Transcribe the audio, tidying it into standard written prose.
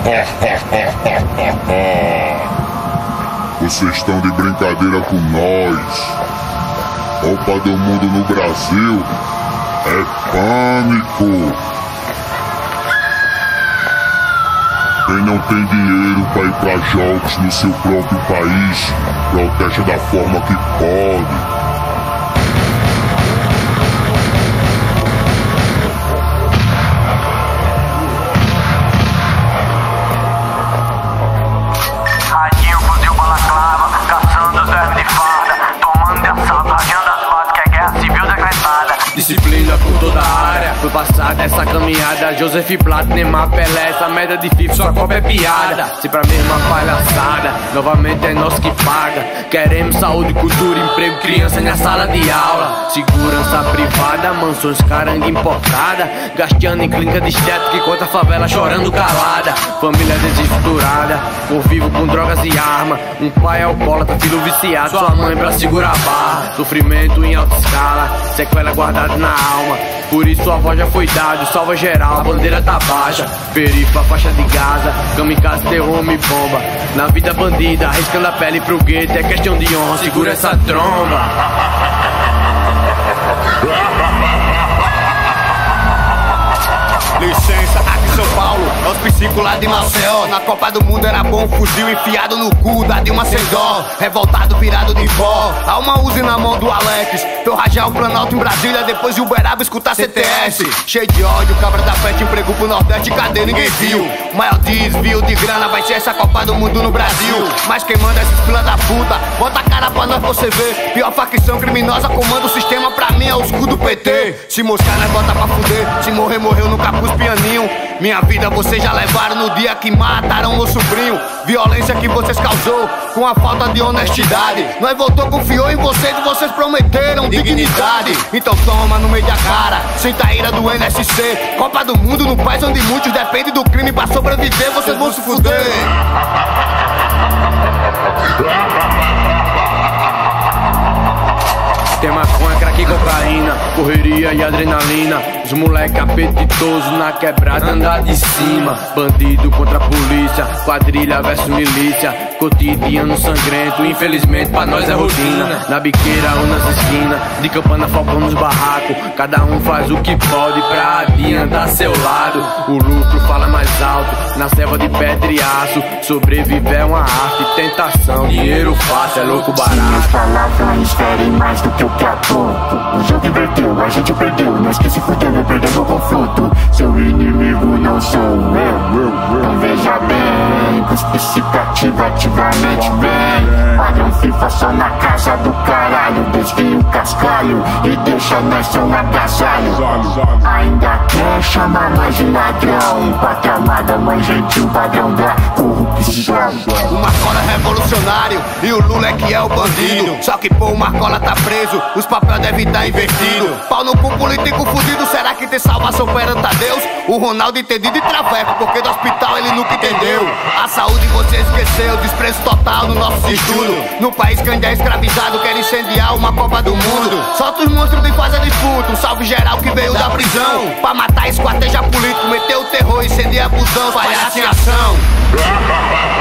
Vocês estão de brincadeira com nós. Copa do Mundo no Brasil é pânico. Quem não tem dinheiro para ir para jogos no seu próprio país, protesta da forma que pode. Disciplina por toda a área, foi passada essa caminhada. Joseph Plato, Neymar, Pelé, essa merda de FIFA, sua Copa é piada. Se pra mesma palhaçada, novamente é nós que paga. Queremos saúde, cultura, emprego, criança na sala de aula. Segurança privada, mansões, caranga importada. Gastando em clínica de estética enquanto a favela chorando calada. Família desestruturada, convivo com drogas e arma. Um pai alcoólatra, filho viciado, sua mãe pra segurar a barra. Sofrimento em alta escala, sequela guardada na alma. Por isso a voz já foi dada, salva geral, a bandeira tá baixa. Perifa, faixa de Gaza, kamikaze, terror, me bomba. Na vida bandida, arriscando a pele pro gueto, é questão de honra, segura essa tromba. Licença, aqui São Paulo, é os psicos lá de Maceió. Na Copa do Mundo era bom fuzil enfiado no cu da Dilma sem dó. Revoltado, virado de vó, alma Uzi na mão do Alex. Pra eu rajar o Planalto em Brasília, depois de Uberaba escutar CTS. Cheio de ódio, cabra da festa, emprego pro Nordeste, cadê ninguém viu? O maior desvio de grana vai ser essa Copa do Mundo no Brasil. Mas quem manda esses fila da puta, bota a cara pra nós você ver. Pior facção criminosa, comanda o sistema, pra mim é o escudo do PT. Se moscar nós bota pra fuder, se morrer, morreu no capuz pianinho. Minha vida vocês já levaram no dia que mataram meu sobrinho. Violência que vocês causou com a falta de honestidade. Nós voltou, confiou em vocês e vocês prometeram dignidade. Então toma no meio da cara, senta a ira do NSC. Copa do Mundo no país onde muitos dependem do crime pra sobreviver, vocês vão se fuder. Tem maconha, crack e cocaína, correria e adrenalina. Os moleque apetitosos na quebrada andar de cima. Bandido contra a polícia, quadrilha versus milícia. Cotidiano sangrento, infelizmente pra nós é rotina. Na biqueira ou nas esquinas, de campana falcão nos barracos. Cada um faz o que pode pra adiantar seu lado. O lucro fala mais alto, na selva de pedra e aço. Sobreviver é uma arte, tentação, dinheiro fácil, é louco barato. As palavras ferem mais do que o que há pouco. O jogo inverteu, a gente perdeu, nós que se fudeu, perdemos o confronto. Seu inimigo não sou eu. Então veja bem, cuspe se cativa ativamente bem. Padrão FIFA só na casa do caralho. Desvia o cascalho e deixa nós só um agasalho. Ainda quer chamar nós de ladrão. Pátria amada, mãe gentil, padrão da corrupção. O Marcola é revolucionário e o Lula é que é o bandido. Só que pô, o Marcola tá preso, os papéis devem estar invertidos. Pau no cu político fudido, será que tem salvação perante a Deus? O Ronaldo entendido e traveco, porque do hospital ele nunca entendeu. A saúde você esqueceu, desprezo total no nosso estudo. No país que ainda é escravizado, quer incendiar uma Copa do Mundo. Solta os monstros de fase disputa, um salve geral que veio da prisão. Pra matar esquarteja político, meter o terror, incendiar a busão, palhaço em ação.